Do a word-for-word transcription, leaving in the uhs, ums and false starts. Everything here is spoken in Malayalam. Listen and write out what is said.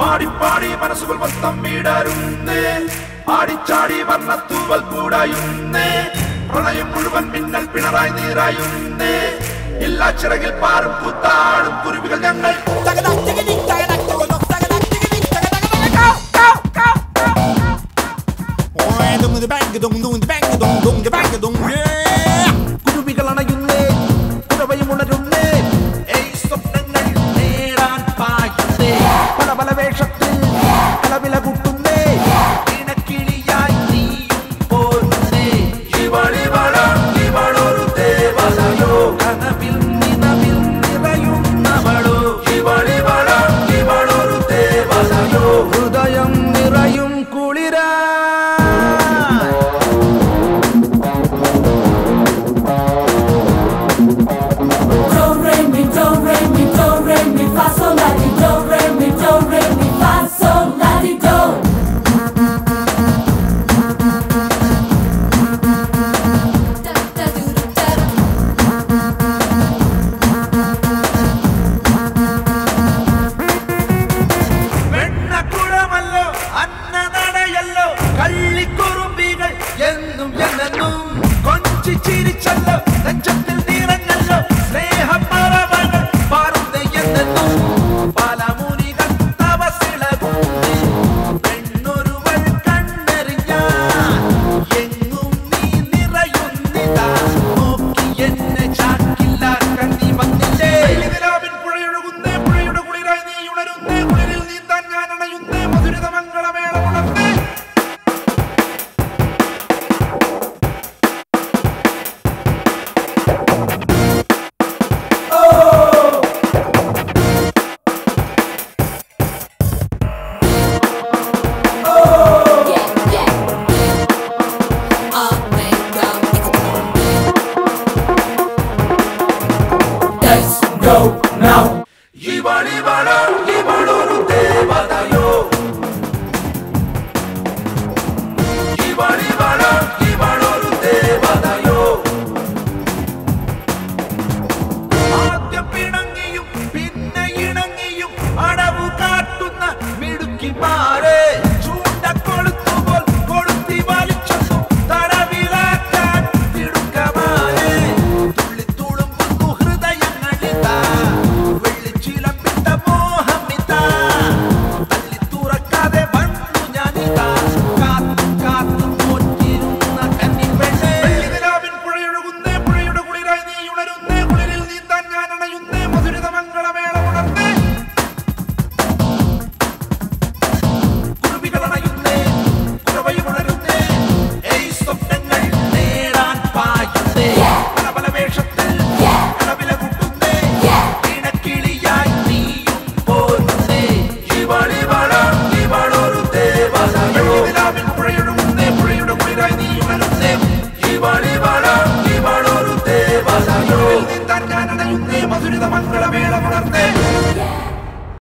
ആടിപ്പാടി മനസ്സുകൾ മൊത്തം വീടരുന്നേ ആടിച്ചാടി വർണ്ണത്തൂവൽ കൂടായുന്നേ പ്രണയം മുഴുവൻ മിന്നൽ പിണറായി നീരായുന്നേ എല്ലാ ചിറകിൽ പാറും കൂത്താടും കുരുവികൾ ഞങ്ങൾ കുരുവികൾ അണയുന്നേ കുരവയും ഉണരുന്നേ സ്വപ്നങ്ങൾ നേടാൻ പായുന്നേ പല പല വേഷത്തിൽ പല വില കൂട്ടുന്നേ ഇണക്കിളിയായി നീയും പോരുന്നേ ഇവളിവള ഇവളൊരു ദേവതയോ കനവിൽ നിലവിൽ നിറയുന്നവളോ ഇവളിവള ഇവളൊരു ദേവതയോ ഹൃദയം നിറയും കുളിരാ ചിരിച്ചല്ലോ നെഞ്ചത്തിൽ നിറഞ്ഞല്ലോ സ്നേഹം മറവകൾ പാറുന്നേ എന്നെന്നും പല മുനികൾ തപസിളകുന്നേ പെണ്ണൊരുവൾ കണ്ണെറിഞ്ഞാൻ എങ്ങും നീ നിറയുന്നിതാ നോക്കി എന്നെ ചാക്കില്ലാക്കാൻ നീ വന്നില്ലേ നിലാവിൻ പുഴയൊഴുകുന്നേ പുഴയുടെ കുളിരായി നീ ഉണരുന്നേ കുളിരിൽ നീന്താൻ ഞാൻ അണയുന്നേ മധുരിത മംഗളമേള ഉണർന്നേ Go now. ഇവളിവള ഇവളൊരു ദേവതയോ ഇവളിവള ഇവളൊരു ദേവതയോ ആദ്യം പിണങ്ങിയും പിന്നെ ഇണങ്ങിയും അടവു കാട്ടുന്ന മിടുക്കിമാരെ ചൂണ്ട കൊളുത്തുപോൽ കൊളുത്തി വലിച്ചൊന്നു തടവിലാക്കാൻ തിടുക്കമാരെ തുള്ളിത്തുളുമ്പുന്നു ഹൃദയങ്ങളിതാ വെള്ളിച്ചിലമ്പിട്ട മോഹമിതാ തല്ലി തുറക്കാതെ വന്നു ഞാനിതാ കാത്തു കാത്തു നോറ്റിരുന്ന കന്നിപ്പെണ്ണേ വെള്ളിനിലാവിൻ പുഴയൊഴുകുന്നേ പുഴയുടെ കുളിരായി നീ ഉണരുന്നേ കുളിരിൽ നീന്താൻ ഞാൻ അണയുന്നേ മധുരിത മംഗളമേള ഉണർന്നേ കുരുവികൾ അണയുന്നേ കുരവയും ഉണരുന്നേ ഏയ് സ്വപ്നങ്ങൾ നേടാൻ പായുന്നേ പല പല വേഷത്തിൽ കടവില കൂട്ടുന്നേ ഇണക്കിളിയായി നീയും പോരുന്നേ ഇവളിവള ഇവളൊരു ദേവതയോ നിലാവിൻ പുഴയൊഴുകുന്നേ പുഴയുടെ കുളിരായി നീ ഉണരുന്നേ ഇവളിവള ഇവളൊരു ദേവതയോ നീന്താൻ ഞാൻ അണയുന്നേ മധുരിത മംഗളമേള ഉണർന്നേ